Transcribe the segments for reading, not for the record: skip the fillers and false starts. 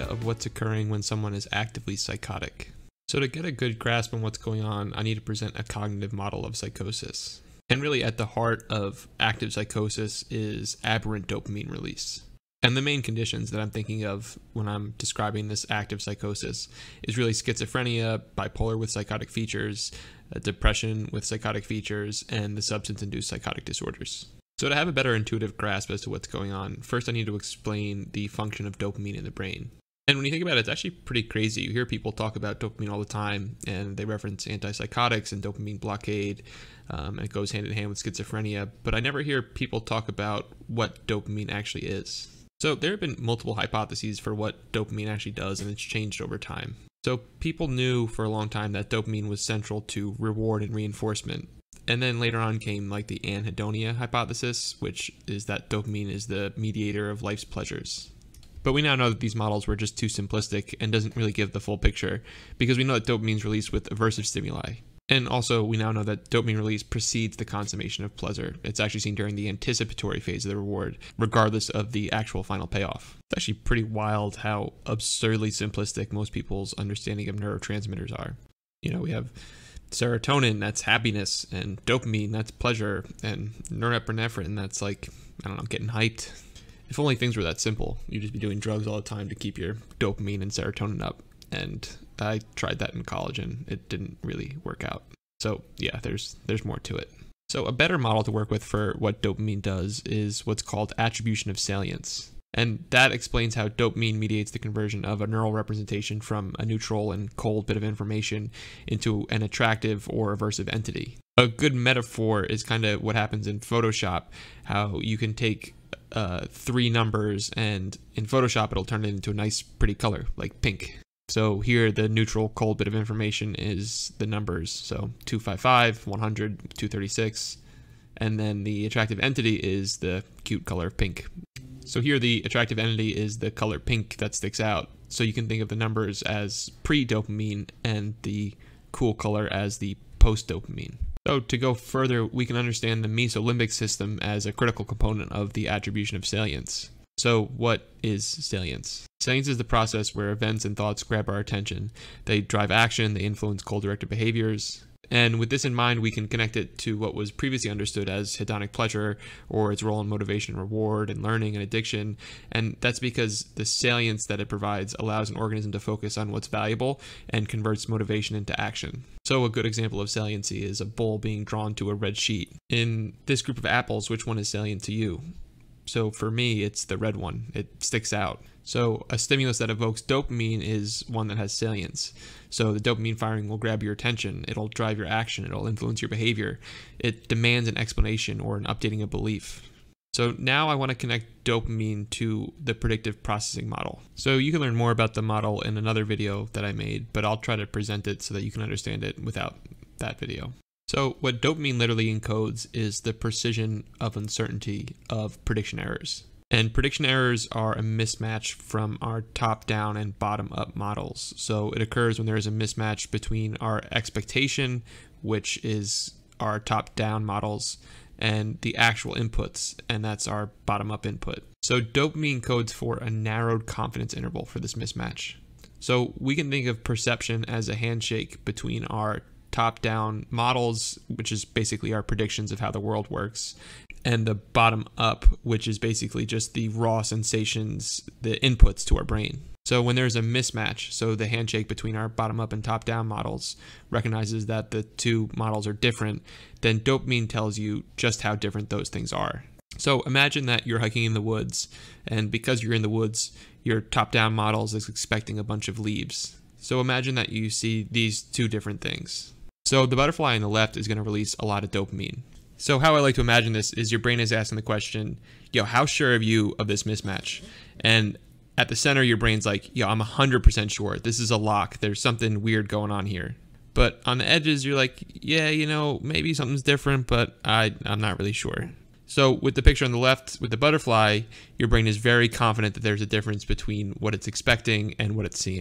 idea of what's occurring when someone is actively psychotic. So to get a good grasp on what's going on, I need to present a cognitive model of psychosis. And really at the heart of active psychosis is aberrant dopamine release. And the main conditions that I'm thinking of when I'm describing this active psychosis is really schizophrenia, bipolar with psychotic features, depression with psychotic features, and the substance-induced psychotic disorders. So to have a better intuitive grasp as to what's going on, first I need to explain the function of dopamine in the brain. And when you think about it, it's actually pretty crazy. You hear people talk about dopamine all the time, and they reference antipsychotics and dopamine blockade, and it goes hand in hand with schizophrenia, but I never hear people talk about what dopamine actually is. So there have been multiple hypotheses for what dopamine actually does, and it's changed over time. So people knew for a long time that dopamine was central to reward and reinforcement. And then later on came like the anhedonia hypothesis, which is that dopamine is the mediator of life's pleasures. But we now know that these models were just too simplistic and doesn't really give the full picture, because we know that dopamine is released with aversive stimuli. And also we now know that dopamine release precedes the consummation of pleasure. It's actually seen during the anticipatory phase of the reward, regardless of the actual final payoff. It's actually pretty wild how absurdly simplistic most people's understanding of neurotransmitters are. You know, we have serotonin, that's happiness, and dopamine, that's pleasure, and norepinephrine, that's like, I don't know, getting hyped. If only things were that simple, you'd just be doing drugs all the time to keep your dopamine and serotonin up. And I tried that in college and it didn't really work out. So yeah, there's more to it. So a better model to work with for what dopamine does is what's called attribution of salience. And that explains how dopamine mediates the conversion of a neural representation from a neutral and cold bit of information into an attractive or aversive entity. A good metaphor is kind of what happens in Photoshop, how you can take 3 numbers and in Photoshop it'll turn it into a nice pretty color like pink. So here the neutral cold bit of information is the numbers, so 255, 100, 236, and then the attractive entity is the cute color pink. So here the attractive entity is the color pink that sticks out. So you can think of the numbers as pre-dopamine and the cool color as the post-dopamine. So to go further, we can understand the mesolimbic system as a critical component of the attribution of salience. So what is salience? Salience is the process where events and thoughts grab our attention. They drive action, they influence goal-directed behaviors. And with this in mind, we can connect it to what was previously understood as hedonic pleasure, or its role in motivation, reward, and learning and addiction. And that's because the salience that it provides allows an organism to focus on what's valuable and converts motivation into action. So a good example of saliency is a bull being drawn to a red sheet. In this group of apples, which one is salient to you? So for me, it's the red one. It sticks out. So a stimulus that evokes dopamine is one that has salience. So the dopamine firing will grab your attention. It'll drive your action. It'll influence your behavior. It demands an explanation or an updating of belief. So now I want to connect dopamine to the predictive processing model. So you can learn more about the model in another video that I made, but I'll try to present it so that you can understand it without that video. So what dopamine literally encodes is the precision of uncertainty of prediction errors. And prediction errors are a mismatch from our top-down and bottom-up models. So it occurs when there is a mismatch between our expectation, which is our top-down models, and the actual inputs, and that's our bottom-up input. So dopamine codes for a narrowed confidence interval for this mismatch. So we can think of perception as a handshake between our top-down models, which is basically our predictions of how the world works, and the bottom-up, which is basically just the raw sensations, the inputs to our brain. So when there's a mismatch, so the handshake between our bottom-up and top-down models recognizes that the two models are different, then dopamine tells you just how different those things are. So imagine that you're hiking in the woods, and because you're in the woods, your top-down models is expecting a bunch of leaves. So imagine that you see these two different things. So the butterfly on the left is going to release a lot of dopamine. So how I like to imagine this is your brain is asking the question, yo, how sure are you of this mismatch? And at the center, your brain's like, yo, I'm 100% sure. This is a lock. There's something weird going on here. But on the edges, you're like, yeah, you know, maybe something's different, but I'm not really sure. So with the picture on the left, with the butterfly, your brain is very confident that there's a difference between what it's expecting and what it's seeing.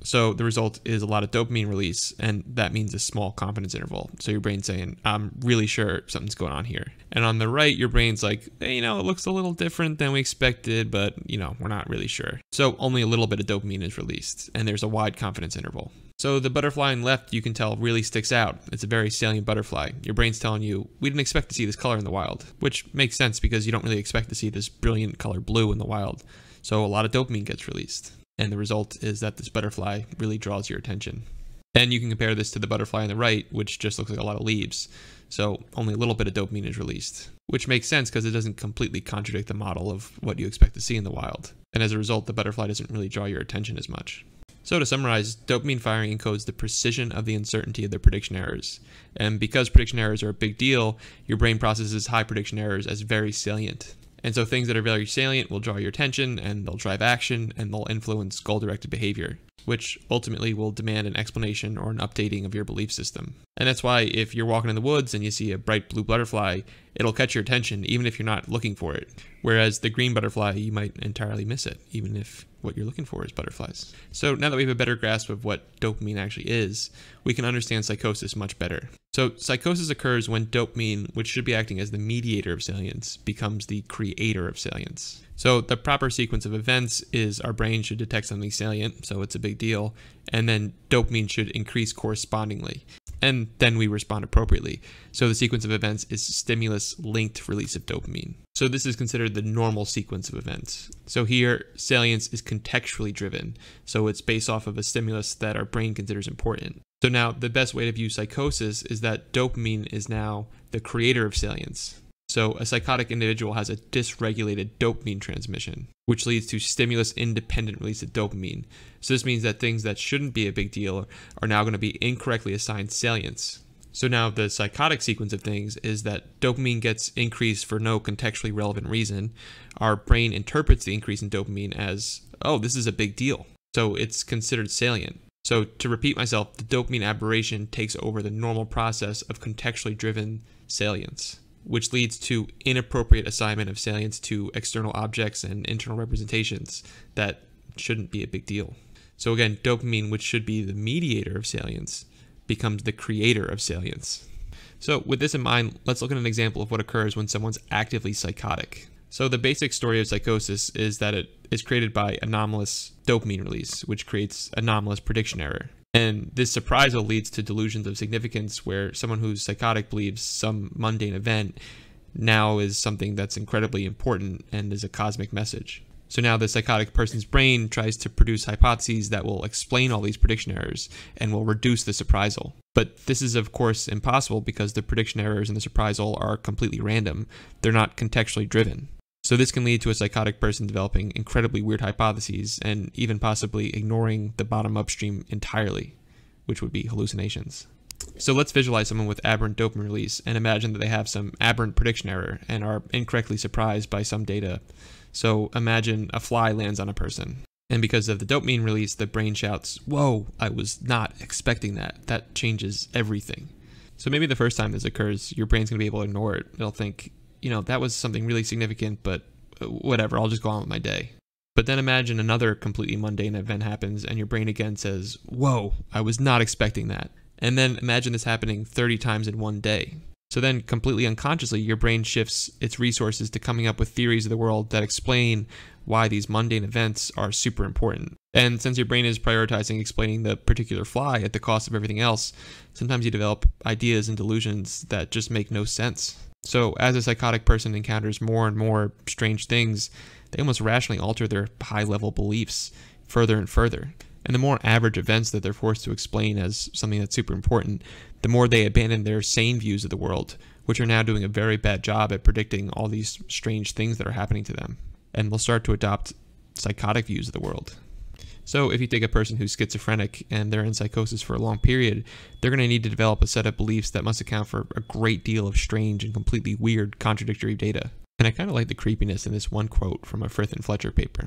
So the result is a lot of dopamine release, and that means a small confidence interval. So your brain's saying, I'm really sure something's going on here. And on the right, your brain's like, hey, it looks a little different than we expected, but we're not really sure. So only a little bit of dopamine is released, and there's a wide confidence interval. So the butterfly on the left, you can tell, really sticks out. It's a very salient butterfly. Your brain's telling you, we didn't expect to see this color in the wild, which makes sense because you don't really expect to see this brilliant color blue in the wild. So a lot of dopamine gets released. And the result is that this butterfly really draws your attention. And you can compare this to the butterfly on the right, which just looks like a lot of leaves. So only a little bit of dopamine is released, which makes sense because it doesn't completely contradict the model of what you expect to see in the wild. And as a result, the butterfly doesn't really draw your attention as much. So to summarize, dopamine firing encodes the precision of the uncertainty of the prediction errors. And because prediction errors are a big deal, your brain processes high prediction errors as very salient. And so things that are very salient will draw your attention, and they'll drive action, and they'll influence goal-directed behavior, which ultimately will demand an explanation or an updating of your belief system. And that's why if you're walking in the woods and you see a bright blue butterfly, it'll catch your attention even if you're not looking for it. Whereas the green butterfly, you might entirely miss it, even if what you're looking for is butterflies. So now that we have a better grasp of what dopamine actually is, we can understand psychosis much better. So psychosis occurs when dopamine, which should be acting as the mediator of salience, becomes the creator of salience. So the proper sequence of events is our brain should detect something salient, so it's a big deal, and then dopamine should increase correspondingly. And then we respond appropriately. So the sequence of events is stimulus-linked release of dopamine. So this is considered the normal sequence of events. So here, salience is contextually driven. So it's based off of a stimulus that our brain considers important. So now the best way to view psychosis is that dopamine is now the creator of salience. So a psychotic individual has a dysregulated dopamine transmission, which leads to stimulus-independent release of dopamine. So this means that things that shouldn't be a big deal are now going to be incorrectly assigned salience. So now the psychotic sequence of things is that dopamine gets increased for no contextually relevant reason. Our brain interprets the increase in dopamine as, oh, this is a big deal. So it's considered salient. So to repeat myself, the dopamine aberration takes over the normal process of contextually driven salience, which leads to inappropriate assignment of salience to external objects and internal representations that shouldn't be a big deal. So again, dopamine, which should be the mediator of salience, becomes the creator of salience. So with this in mind, let's look at an example of what occurs when someone's actively psychotic. So the basic story of psychosis is that it is created by anomalous dopamine release, which creates anomalous prediction error. And this surprisal leads to delusions of significance where someone who's psychotic believes some mundane event now is something that's incredibly important and is a cosmic message. So now the psychotic person's brain tries to produce hypotheses that will explain all these prediction errors and will reduce the surprisal. But this is of course impossible because the prediction errors and the surprisal are completely random. They're not contextually driven. So this can lead to a psychotic person developing incredibly weird hypotheses and even possibly ignoring the bottom upstream entirely, which would be hallucinations. So let's visualize someone with aberrant dopamine release and imagine that they have some aberrant prediction error and are incorrectly surprised by some data. So imagine a fly lands on a person. And because of the dopamine release, the brain shouts, "Whoa, I was not expecting that. That changes everything." So maybe the first time this occurs, your brain's going to be able to ignore it. It'll think, that was something really significant, but whatever, I'll just go on with my day. But then imagine another completely mundane event happens and your brain again says, "Whoa, I was not expecting that." And then imagine this happening 30 times in one day. So then completely unconsciously, your brain shifts its resources to coming up with theories of the world that explain why these mundane events are super important. And since your brain is prioritizing explaining the particular fly at the cost of everything else, sometimes you develop ideas and delusions that just make no sense. So as a psychotic person encounters more and more strange things, they almost rationally alter their high-level beliefs further and further. And the more average events that they're forced to explain as something that's super important, the more they abandon their sane views of the world, which are now doing a very bad job at predicting all these strange things that are happening to them. And they'll start to adopt psychotic views of the world. So if you take a person who's schizophrenic and they're in psychosis for a long period, they're going to need to develop a set of beliefs that must account for a great deal of strange and completely weird contradictory data. And I kind of like the creepiness in this one quote from a Frith and Fletcher paper.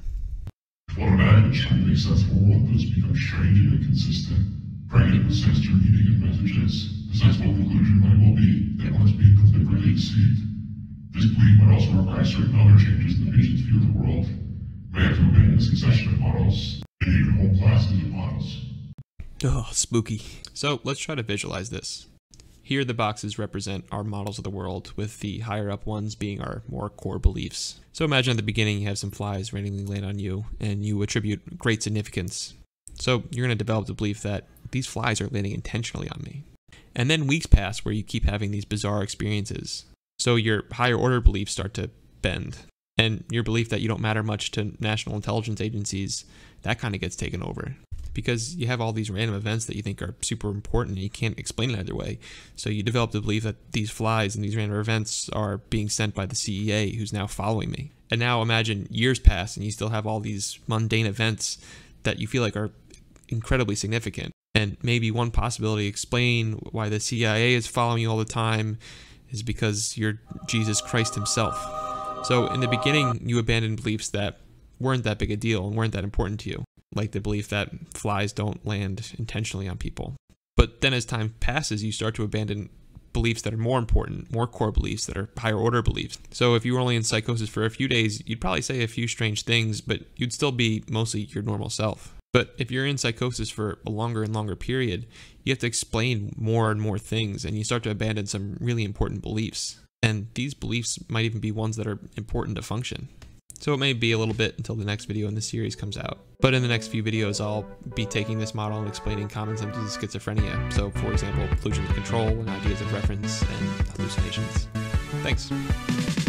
One imagine a truly sensible world that has become strange and inconsistent, pregnant with sinister meaning and messages. The sensible conclusion might well be that one is being deliberately deceived. This belief might also require certain other changes in the patient's view of the world. May have to abandon a succession of models, and even whole classes of models. Oh, spooky. So let's try to visualize this. Here the boxes represent our models of the world, with the higher up ones being our more core beliefs. So imagine at the beginning you have some flies randomly land on you, and you attribute great significance. So you're going to develop the belief that these flies are landing intentionally on me. And then weeks pass where you keep having these bizarre experiences. So your higher order beliefs start to bend. And your belief that you don't matter much to national intelligence agencies, that kind of gets taken over. Because you have all these random events that you think are super important and you can't explain it either way. So you develop the belief that these flies and these random events are being sent by the CEA, who's now following me. And now imagine years pass and you still have all these mundane events that you feel like are incredibly significant. And maybe one possibility to explain why the CIA is following you all the time is because you're Jesus Christ himself. So in the beginning, you abandoned beliefs that weren't that big a deal and weren't that important to you, like the belief that flies don't land intentionally on people. But then as time passes, you start to abandon beliefs that are more important, more core beliefs that are higher order beliefs. So if you were only in psychosis for a few days, you'd probably say a few strange things, but you'd still be mostly your normal self. But if you're in psychosis for a longer and longer period, you have to explain more and more things, and you start to abandon some really important beliefs. And these beliefs might even be ones that are important to function. So it may be a little bit until the next video in the series comes out. But in the next few videos, I'll be taking this model and explaining common symptoms of schizophrenia. So for example, illusions of control and ideas of reference and hallucinations. Thanks.